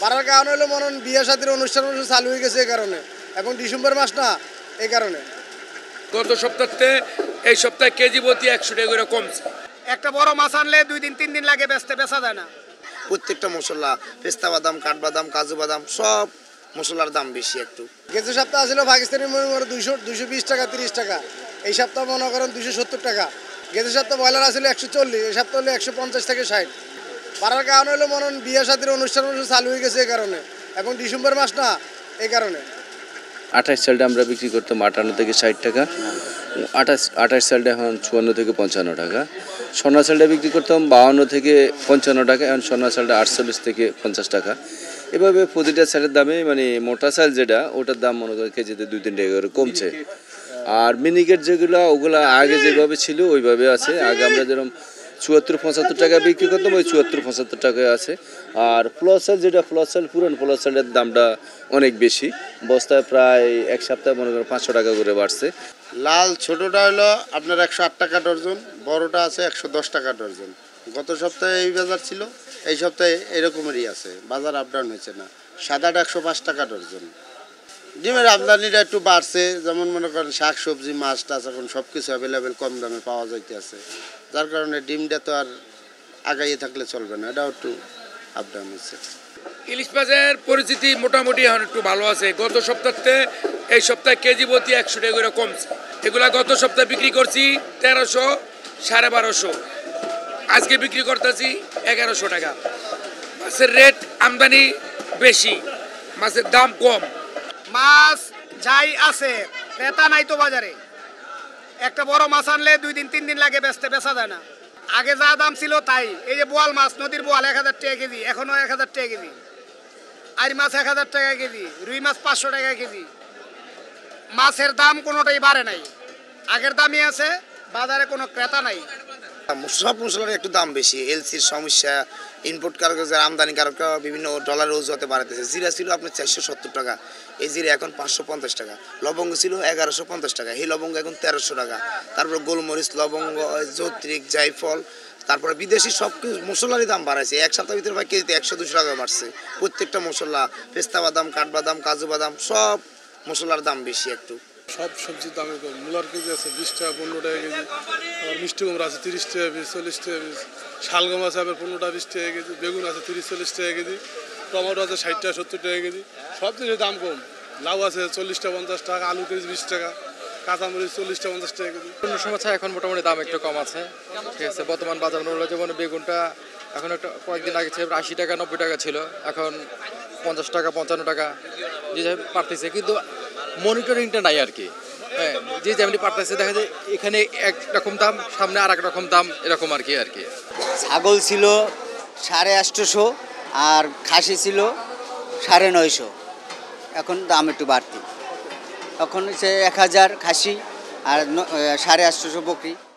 বাড়ার কারণ হলো মনে হয় বিয়ে শাদীর অনুষ্ঠান চালু হয়ে গেছে এই কারণে, এখন ডিসেম্বর মাস না, এই কারণে। গত সপ্তাহে এই সপ্তাহে কেজি প্রতি 100 টাকা করে কমছে। একটা বড় মাছ আনলে 2 দিন 3 দিন লাগে বেচা যায় না। প্রত্যেকটা মশলা, পেস্তা বাদাম, কাঠবাদাম, কাজু বাদাম সব মশলার দাম বেশি একটু। গেছে সপ্তাহ ছিল পাকিস্তানি মনে করো 220 টাকা 30 টাকা, এই সপ্তাহ মনে করেন 270 টাকা। গেছে সপ্তাহ ব্রয়লার আসলে 140, এই সপ্তাহ হলো 150 থেকে 60। বাড়ার কারণ হলো মনে হয় বিয়ে শাদীর অনুষ্ঠান চালু হয়ে গেছে এই কারণে, এখন ডিসেম্বর মাস না, এই কারণে। 28 সালটা আমরা বিক্রি করতাম 58 থেকে 60 টাকা, 28 সালটা এখন 54 থেকে 55 টাকা। সোনা চালটা বিক্রি করতাম 52 থেকে 55 টাকা, এখন সোনা চালটা 48 থেকে 50 টাকা। এভাবে প্রতিটা চালের দামে মানে মোটা চাল যেটা ওটার দাম মনে করেন কেজিতে 2-3 টাকা করে কমছে। আর মিনিকেট যেগুলো ওগুলো আগে যেভাবে ছিল ওইভাবে আছে। আগে আমরা যেরকম 74-75 টাকা বিক্রি করতাম, ওই 74-75 টাকায় আছে। আর প্লাস চাল যেটা প্লাস চাল, পুরান প্লাস চালের দামটা অনেক বেশি, বস্তায় প্রায় এক সপ্তাহে মনে করেন 500 টাকা করে বাড়ছে। লাল ছোটোটা হলো আপনার 108 টাকা ডর্জন, বড়টা আছে 110 টাকা ডর্জন। গত সপ্তাহে এই বাজার ছিল, এই সপ্তাহে এরকমেরই আছে, বাজার আপ ডাউন হয়েছে না। সাদাটা 105 টাকা ডর্জন। ডিমের আমদানিটা একটু বাড়ছে, যেমন মনে করেন শাক সবজি মাছ টাছ এখন সব কিছু অ্যাভেলেবেল কম দামে পাওয়া যাইতে আছে, যার কারণে ডিমটা তো আর আগাইয়ে থাকলে চলবে না, এটাও একটু আপ ডাউন হচ্ছে। ইলিশ মাছের পরিস্থিতি মোটামুটি এখন একটু ভালো আছে। গত সপ্তাহে এই সপ্তাহে কেজি প্রতি 100 টাকা করে কমছে। এগুলা গত সপ্তাহে বিক্রি করছি 1300, 1250, আজকে বিক্রি করতেছি 1100 টাকা। মাছের রেট আমদানি বেশি, মাছের দাম কম। মাছ যাই আছে, ক্রেতা নাই তো বাজারে। একটা বড় মাছ আনলে 2 দিন 3 দিন লাগে বেচা যায় না। আগে যা দাম ছিল তাই। এই যে বোয়াল মাছ, নদীর বোয়াল 1000 টাকা কেজি, এখনো 1000 টাকা কেজি। আর মাছ 1000 টাকা কেজি, রুই মাছ 500 টাকা কেজি। মাছের দাম কোনোটাই বাড়ে নাই, আগের দামই আছে, বাজারে কোনো ক্রেতা নাই। সব মশলার একটু দাম বেশি, এলসির সমস্যা, ইনপুট কারকের আমদানি কারকরা বিভিন্ন ডলারের অজুহাতে বাড়াতেছে। জিরা ছিল আপনার 470 টাকা, এই জিরা এখন 550 টাকা। লবঙ্গ ছিল 1150 টাকা, এই লবঙ্গ এখন 1300 টাকা। তারপরে গোলমরিচ, লবঙ্গ, জৈত্রিক, জায়ফল, তারপরে বিদেশি সব কিছু মশলারই দাম বাড়াইছে। এক সপ্তাহের ভিতরে ভাই কেজিতে 100-200 টাকা বাড়ছে। প্রত্যেকটা মশলা, পেস্তা বাদাম, কাঠবাদাম, কাজু বাদাম সব মশলার দাম বেশি একটু। সব সবজির দামে কম। মূলার কেজি আছে 20 টাকা 15 টাকা কেজি, আবার মিষ্টি কুমড়া আছে 30 টাকা পিস, 40 টাকা পিস, শালগম আছে আবার 15 টাকা 20 টাকা কেজি, বেগুন আছে 30-40 টাকা কেজি, টমেটো আছে 60 টাকা 70 টাকা কেজি। সব জিনিসের দাম কম। লাউ আছে 40 টাকা 50 টাকা, আলু কেজি 20 টাকা, কাঁচামরিচ 40 টাকা 50 টাকা কেজি। অন্য সময় এখন মোটামুটি দাম একটু কম আছে, ঠিক আছে। বর্তমান বাজার মূল্য যেমন বেগুনটা এখন একটা কয়েকদিন আগে ছিল 80 টাকা 90 টাকা ছিল, এখন 50 টাকা 55 টাকা যেভাবে পারতেছে, কিন্তু মনিটরিংটা নাই আর কি। হ্যাঁ, যে যেমনি পারতেছে দেখা যায় এখানে একরকম দাম, সামনে আর এক রকম দাম, এরকম আর কি। ছাগল ছিল 850, আর খাসি ছিল 950, এখন দাম একটু বাড়তি। এখন হচ্ছে 1000 খাসি আর 850 বকরি।